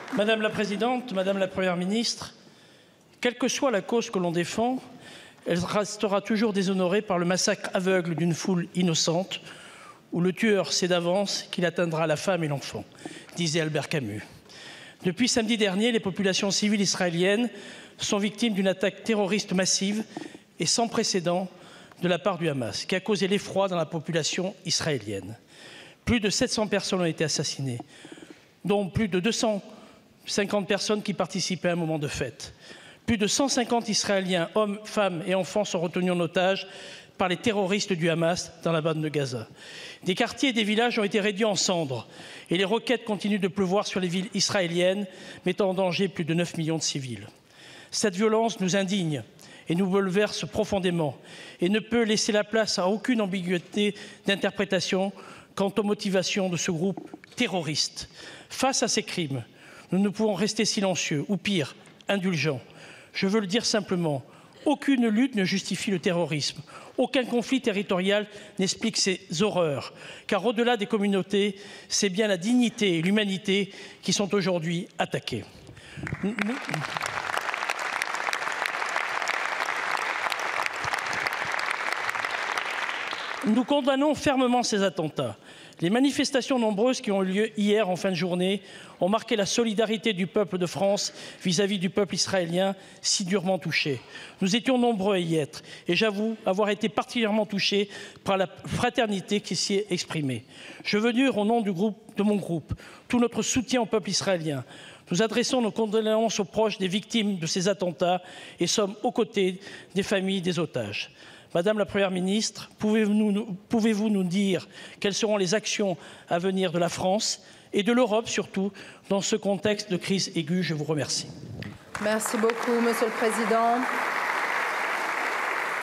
Madame la Présidente, Madame la Première ministre, quelle que soit la cause que l'on défend, elle restera toujours déshonorée par le massacre aveugle d'une foule innocente où le tueur sait d'avance qu'il atteindra la femme et l'enfant, disait Albert Camus. Depuis samedi dernier, les populations civiles israéliennes sont victimes d'une attaque terroriste massive et sans précédent de la part du Hamas, qui a causé l'effroi dans la population israélienne. Plus de 700 personnes ont été assassinées, dont plus de 250 personnes qui participaient à un moment de fête. Plus de 150 Israéliens, hommes, femmes et enfants, sont retenus en otage par les terroristes du Hamas dans la bande de Gaza. Des quartiers et des villages ont été réduits en cendres et les roquettes continuent de pleuvoir sur les villes israéliennes, mettant en danger plus de 9 millions de civils. Cette violence nous indigne et nous bouleverse profondément et ne peut laisser la place à aucune ambiguïté d'interprétation quant aux motivations de ce groupe terroriste. Face à ces crimes, nous ne pouvons rester silencieux ou pire, indulgents. Je veux le dire simplement, aucune lutte ne justifie le terrorisme. Aucun conflit territorial n'explique ces horreurs. Car au-delà des communautés, c'est bien la dignité et l'humanité qui sont aujourd'hui attaquées. Nous condamnons fermement ces attentats. Les manifestations nombreuses qui ont eu lieu hier en fin de journée ont marqué la solidarité du peuple de France vis-à-vis du peuple israélien si durement touché. Nous étions nombreux à y être et j'avoue avoir été particulièrement touché par la fraternité qui s'y est exprimée. Je veux dire au nom de mon groupe tout notre soutien au peuple israélien. Nous adressons nos condoléances aux proches des victimes de ces attentats et sommes aux côtés des familles des otages. Madame la Première ministre, pouvez-vous nous dire quelles seront les actions à venir de la France et de l'Europe surtout dans ce contexte de crise aiguë? Je vous remercie. Merci beaucoup, Monsieur le Président.